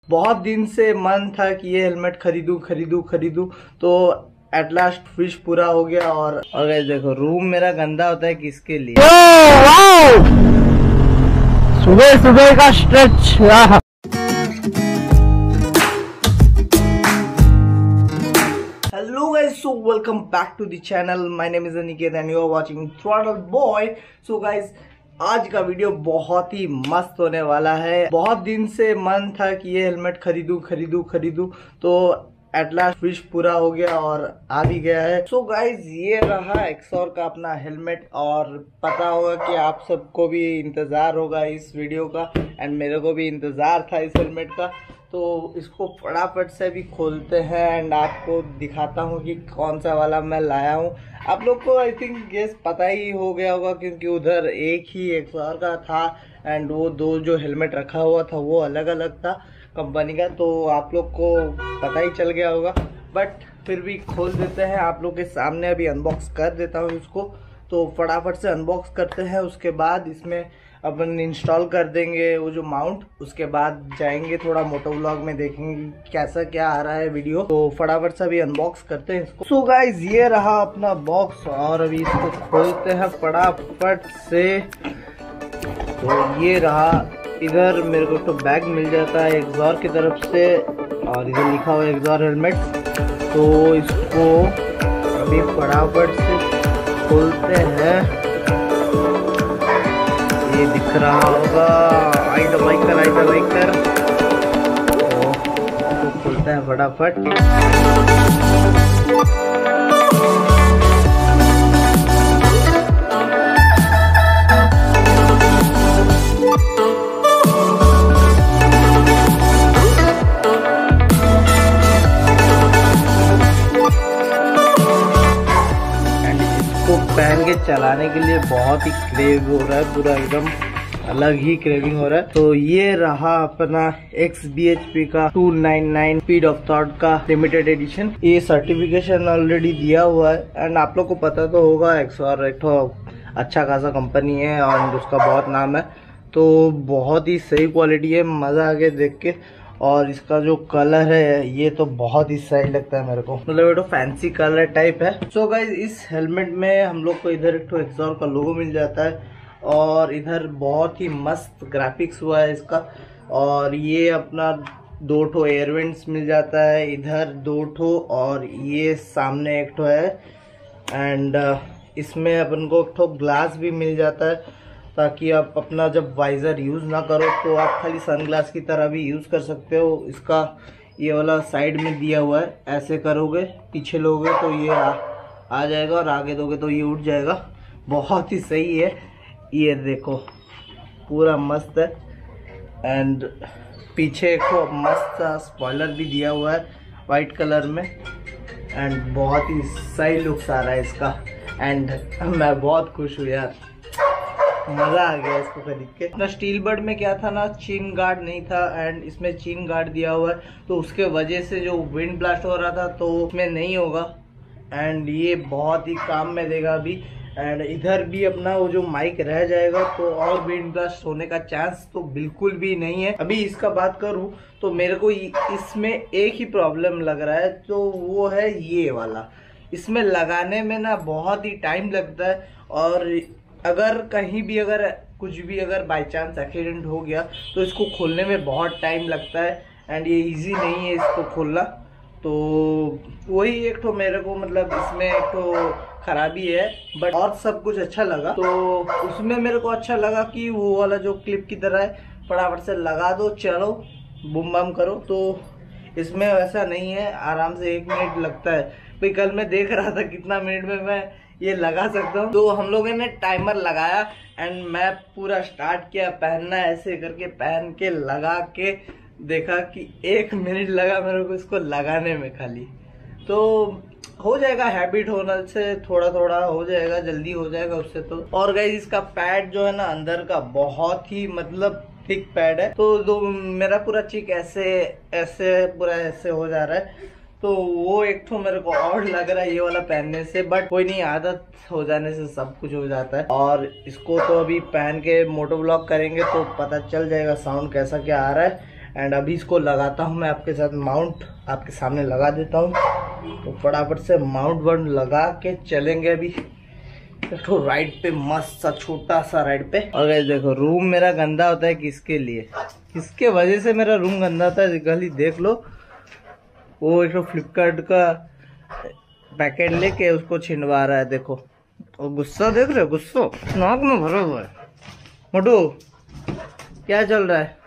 बहुत दिन से मन था कि ये हेलमेट खरीदूं तो एट लास्ट विश पूरा हो गया। और अगर देखो रूम मेरा गंदा होता है किसके लिए। सुबह सुबह का stretch. Hello guys, so welcome back to the channel. My name is Aniket and you are watching Throttle Boy. So guys, आज का वीडियो बहुत ही मस्त होने वाला है। बहुत दिन से मन था कि ये हेलमेट खरीदूं तो एट लास्ट विश पूरा हो गया और आ भी गया है। सो गाइज, ये रहा एक्सॉर का अपना हेलमेट। और पता होगा कि आप सबको भी इंतज़ार होगा इस वीडियो का एंड मेरे को भी इंतज़ार था इस हेलमेट का। तो इसको फटाफट से भी खोलते हैं एंड आपको दिखाता हूँ कि कौन सा वाला मैं लाया हूँ। आप लोग को आई थिंक गेस पता ही हो गया होगा क्योंकि उधर एक ही एक्सॉर का था एंड वो दो जो हेलमेट रखा हुआ था वो अलग अलग था कंपनी का, तो आप लोग को पता ही चल गया होगा। बट फिर भी खोल देते हैं, आप लोग के सामने अभी अनबॉक्स कर देता हूँ इसको। तो फटाफट से अनबॉक्स करते हैं, उसके बाद इसमें अपन इंस्टॉल कर देंगे वो जो माउंट। उसके बाद जाएंगे थोड़ा मोटो व्लॉग में, देखेंगे कैसा क्या आ रहा है वीडियो। तो फटाफट से अभी अनबॉक्स करते हैं इसको। सो गाइज, ये रहा अपना बॉक्स और अभी इसको खोलते हैं फटाफट से। तो ये रहा, इधर मेरे को तो बैग मिल जाता है एक्सॉर की तरफ से और इधर लिखा हुआ है एक्सॉर हेलमेट। तो इसको अभी फटाफट से खोलते हैं। ये दिख रहा होगा आइडा बाइकर। तो खोलते हैं फटाफट। पहन के चलाने के लिए बहुत ही क्रेव हो रहा है, पूरा एकदम अलग ही क्रेविंग हो रहा है। तो ये रहा अपना XBHP का 299 स्पीड ऑफ थॉट का लिमिटेड एडिशन। ये सर्टिफिकेशन ऑलरेडी दिया हुआ है एंड आप लोग को पता तो होगा एक्सॉर एक अच्छा खासा कंपनी है और उसका बहुत नाम है। तो बहुत ही सही क्वालिटी है, मज़ा आ गया देख के। और इसका जो कलर है ये तो बहुत ही सही लगता है मेरे को, मतलब ये तो फैंसी कलर टाइप है। सो गाइज, इस हेलमेट में हम लोग को इधर एक एक्सॉर का लोगो मिल जाता है और इधर बहुत ही मस्त ग्राफिक्स हुआ है इसका। और ये अपना 2 एयरवेंट्स मिल जाता है, इधर 2 और ये सामने एक है एंड इसमें अपन को एक ग्लास भी मिल जाता है ताकि आप अपना जब वाइज़र यूज़ ना करो तो आप खाली सनग्लास की तरह भी यूज़ कर सकते हो। इसका ये वाला साइड में दिया हुआ है, ऐसे करोगे पीछे लोगे तो ये आ जाएगा और आगे दोगे तो ये उठ जाएगा। बहुत ही सही है, ये देखो पूरा मस्त है। एंड पीछे एक मस्त सा स्पॉइलर भी दिया हुआ है वाइट कलर में एंड बहुत ही सही लुक्स आ रहा है इसका। एंड मैं बहुत खुश हूँ यार, मज़ा आ गया इसको खरीद के। अपना स्टील बर्ड में क्या था ना, चीन गार्ड नहीं था एंड इसमें चीन गार्ड दिया हुआ है तो उसके वजह से जो विंड ब्लास्ट हो रहा था तो उसमें नहीं होगा एंड ये बहुत ही काम में देगा अभी। एंड इधर भी अपना वो जो माइक रह जाएगा तो और विंड ब्लास्ट होने का चांस तो बिल्कुल भी नहीं है। अभी इसका बात करूँ तो मेरे को इसमें एक ही प्रॉब्लम लग रहा है, तो वो है ये वाला। इसमें लगाने में ना बहुत ही टाइम लगता है और अगर कहीं भी कुछ भी बाय चांस एक्सीडेंट हो गया तो इसको खोलने में बहुत टाइम लगता है एंड ये इजी नहीं है इसको खोलना। तो वही एक मेरे को मतलब इसमें एक खराबी है, बट और सब कुछ अच्छा लगा। तो उसमें मेरे को अच्छा लगा कि वो वाला जो क्लिप की तरह है, फटाफट से लगा दो, चलो बुम बम करो। तो इसमें वैसा नहीं है, आराम से 1 मिनट लगता है। भाई कल मैं देख रहा था कितना मिनट में मैं ये लगा सकता हूँ। तो हम लोगों ने टाइमर लगाया एंड मैं पूरा स्टार्ट किया पहनना, ऐसे करके पहन के लगा के देखा कि 1 मिनट लगा मेरे को इसको लगाने में खाली। तो हो जाएगा, हैबिट होने से थोड़ा थोड़ा हो जाएगा, जल्दी हो जाएगा उससे तो। और गाइस, इसका पैड जो है ना अंदर का बहुत ही मतलब थिक पैड है। तो मेरा पूरा चिक ऐसे पूरा ऐसे हो जा रहा है तो वो एक तो मेरे को और लग रहा है ये वाला पहनने से, बट कोई नहीं, आदत हो जाने से सब कुछ हो जाता है। और इसको तो अभी पहन के मोटो व्लॉग करेंगे तो पता चल जाएगा साउंड कैसा क्या आ रहा है। एंड अभी इसको लगाता हूँ मैं आपके साथ, माउंट आपके सामने लगा देता हूँ। तो फटाफट से माउंट वन लगा के चलेंगे अभी तो राइड पे, मस्त सा छोटा सा राइड पे। और गाइस देखो रूम मेरा गंदा होता है किसके लिए, किसके वजह से मेरा रूम गंदा होता है गली देख लो। वो एक फ्लिपकार्ट का पैकेट लेके उसको छिंडवा रहा है, देखो वो गुस्सा देख रहे हो, गुस्सा नाक में भरा हुआ है। मोटू क्या चल रहा है?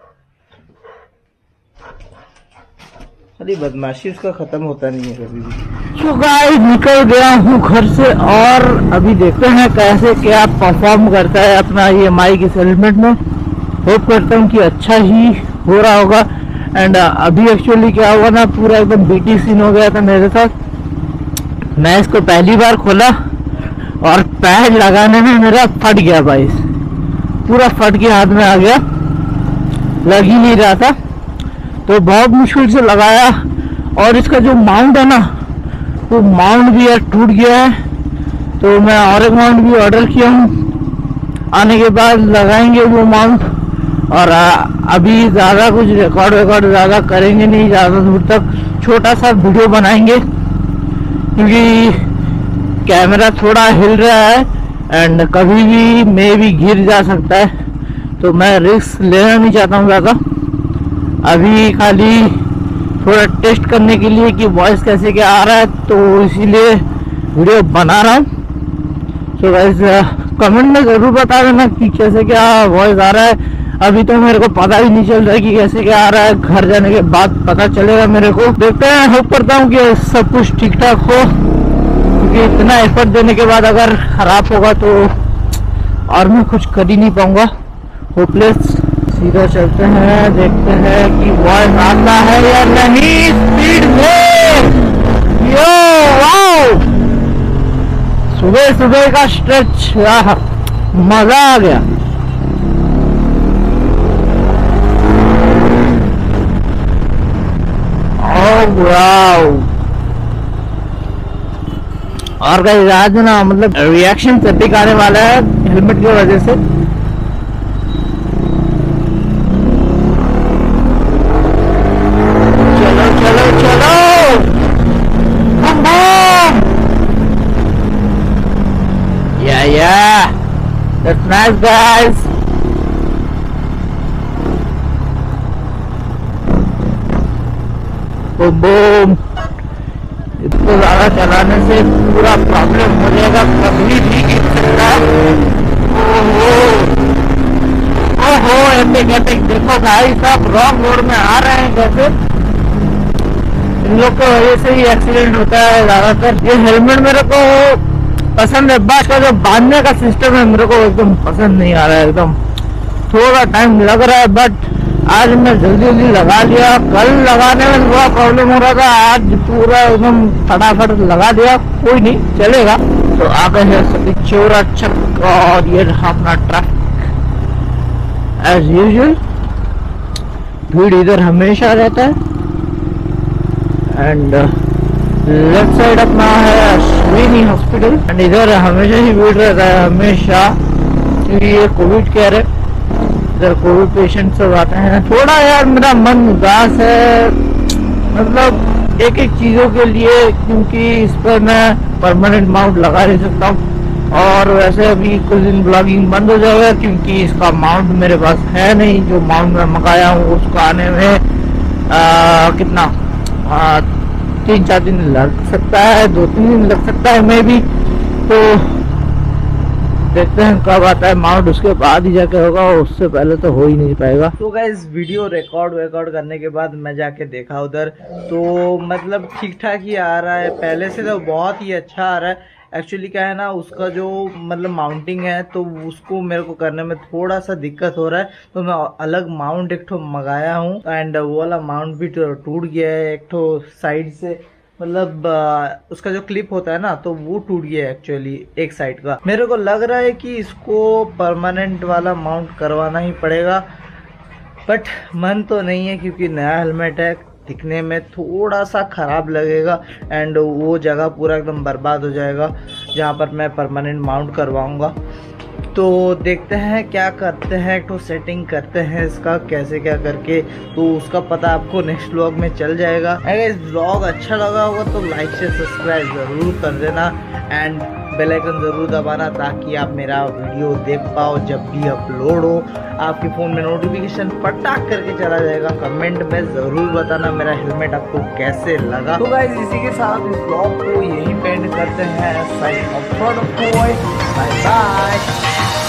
अरे बदमाशी उसका खत्म होता नहीं है कभी भी। तो गाइस निकल गया हूँ घर से और अभी देखते हैं कैसे क्या परफॉर्म करता है अपना ये माइक इस हेलमेट में। होप करता हूँ कि अच्छा ही हो रहा होगा। एंड अभी एक्चुअली क्या हुआ ना, पूरा एकदम बीटी सीन हो गया था मेरे साथ। मैं इसको पहली बार खोला और पैड लगाने में मेरा फट गया भाई, पूरा फट के हाथ में आ गया, लग ही नहीं रहा था। तो बहुत मुश्किल से लगाया और इसका जो माउंट है ना, वो माउंट भी यार टूट गया है। तो मैं और एक माउंट भी ऑर्डर किया हूँ, आने के बाद लगाएंगे वो माउंट। और अभी ज़्यादा कुछ रिकॉर्ड ज़्यादा करेंगे नहीं, ज़्यादा दूर तक छोटा सा वीडियो बनाएंगे क्योंकि कैमरा थोड़ा हिल रहा है एंड कभी भी मे भी गिर जा सकता है। तो मैं रिस्क लेना नहीं चाहता हूँ ज़्यादा। अभी खाली थोड़ा टेस्ट करने के लिए कि वॉइस कैसे क्या आ रहा है, तो इसीलिए वीडियो बना रहा हूँ। तो गाइस कमेंट में ज़रूर बता देना कि कैसे क्या वॉइस आ रहा है। अभी तो मेरे को पता ही नहीं चल रहा है कि कैसे क्या आ रहा है, घर जाने के बाद पता चलेगा मेरे को। देखते हैं, होप करता हूँ कि सब कुछ ठीक ठाक हो, क्योंकि इतना एफर्ट देने के बाद अगर खराब होगा तो और मैं कुछ कर ही नहीं पाऊंगा। होपलेस। सीधा चलते हैं, देखते हैं कि वॉइस आता है या नहीं स्पीड में। यो वाओ, सुबह सुबह का स्ट्रेच, मजा आ गया। और गाइस आज ना मतलब रिएक्शन सेटिंग आने वाला है हेलमेट की वजह से। चलो चलो चलो, बम बम, yeah that's nice guys। बम बम, इसको ज्यादा चलाने से पूरा प्रॉब्लम हो जाएगा, कभी भी गिर सकता है। ओहो एपिक, देखो भाई साहब रॉन्ग रोड में आ रहे हैं कैसे। इन लोग की वजह से ही एक्सीडेंट होता है ज्यादातर। ये हेलमेट मेरे को पसंद है, बस का जो बांधने का सिस्टम है मेरे को एकदम पसंद नहीं आ रहा है। एकदम थोड़ा टाइम लग रहा है, बट आज मैं जल्दी लगा लिया। कल लगाने में थोड़ा प्रॉब्लम हो रहा था, आज पूरा एकदम फटाफट लगा दिया। कोई नहीं, चलेगा। तो आ गए हैं सभी चौरा चक और ये रहा अपना ट्रैफिक एज यूजुअल। भीड़ इधर हमेशा रहता है एंड लेफ्ट साइड अपना है अश्विनी हॉस्पिटल एंड इधर हमेशा ही भीड़ रहता है, हमेशा, क्योंकि ये कोविड केयर है। इधर कोविड पेशेंट सब आते हैं। थोड़ा यार मेरा मन उदास है, मतलब एक एक चीज़ों के लिए, क्योंकि इस पर मैं परमानेंट माउंट लगा नहीं सकता हूँ। और वैसे अभी कुछ दिन ब्लॉगिंग बंद हो जाएगा क्योंकि इसका माउंट मेरे पास है नहीं। जो माउंट मैं मंगाया हूँ उसको आने में कितना 3-4 दिन लग सकता है, 2-3 दिन लग सकता है मे भी। तो देखते हैं कब आता है माउंट, उसके बाद ही जाके होगा, उससे पहले तो हो ही नहीं पाएगा। तो गाइस वीडियो रिकॉर्ड करने के बाद मैं जाके देखा उधर, तो मतलब ठीक ठाक ही आ रहा है, पहले से तो बहुत ही अच्छा आ रहा है। एक्चुअली क्या है ना, उसका जो मतलब माउंटिंग है तो उसको मेरे को करने में थोड़ा सा दिक्कत हो रहा है। तो मैं अलग माउंट एक ठो मंगाया हूँ एंड वो वाला माउंट भी टूट गया है एक ठो साइड से, मतलब उसका जो क्लिप होता है ना तो वो टूट गया है एक्चुअली एक साइड का। मेरे को लग रहा है कि इसको परमानेंट वाला माउंट करवाना ही पड़ेगा, बट मन तो नहीं है क्योंकि नया हेलमेट है, दिखने में थोड़ा सा ख़राब लगेगा एंड वो जगह पूरा एकदम बर्बाद हो जाएगा जहाँ पर मैं परमानेंट माउंट करवाऊँगा। तो देखते हैं क्या करते हैं, तो सेटिंग करते हैं इसका कैसे क्या करके, तो उसका पता आपको नेक्स्ट व्लॉग में चल जाएगा। अगर इस व्लॉग अच्छा लगा होगा तो लाइक से सब्सक्राइब ज़रूर कर देना एंड बेल आइकन ज़रूर दबाना ताकि आप मेरा वीडियो देख पाओ जब भी अपलोड हो। आपके फ़ोन में नोटिफिकेशन पटाख करके चला जाएगा। कमेंट में ज़रूर बताना मेरा हेलमेट आपको कैसे लगा। तो गाइस इसी के साथ इस ब्लॉग को यहीं पे एंड करते हैं। Sign off, bye bye.